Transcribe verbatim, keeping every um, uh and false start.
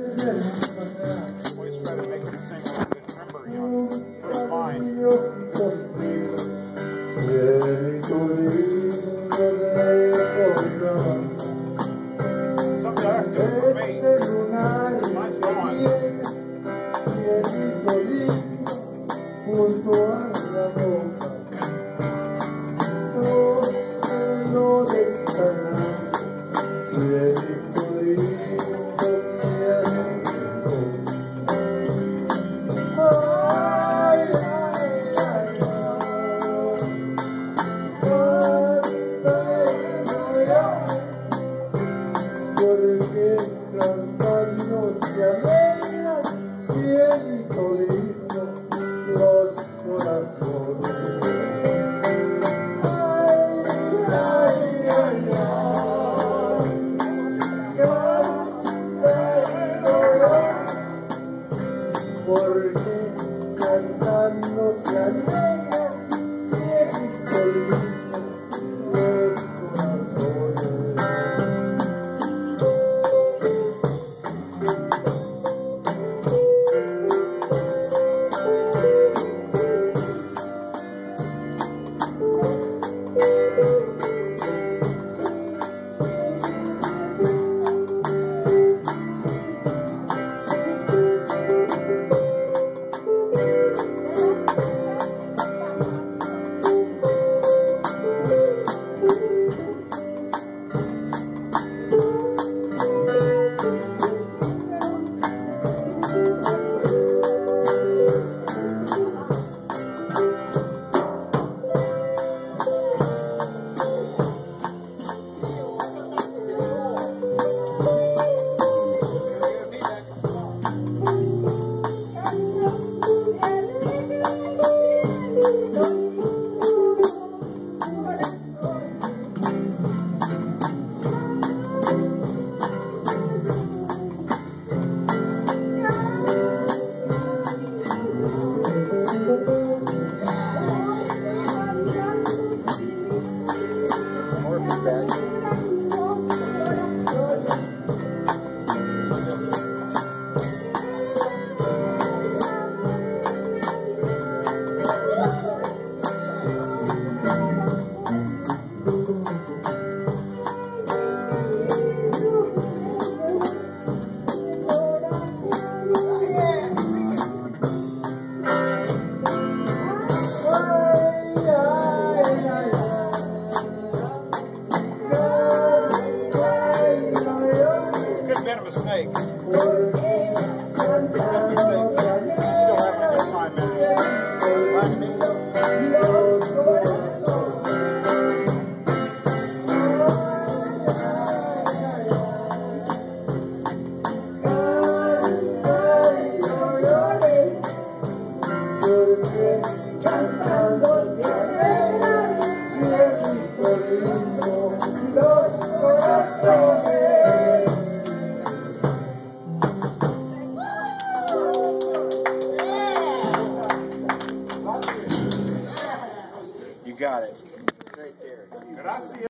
Always try to make them sing with remember, you know, put in mind. Something I have to do for me. Mine's gone. Porque cantando se alegran cielo lindo los corazones. Ay, ay, ay, ay, cantando, porque cantando se alegran cielo lindo los corazones. Bit of a snake. Bit of a snake. You're still having a good time, man. Right, Nick? Cantando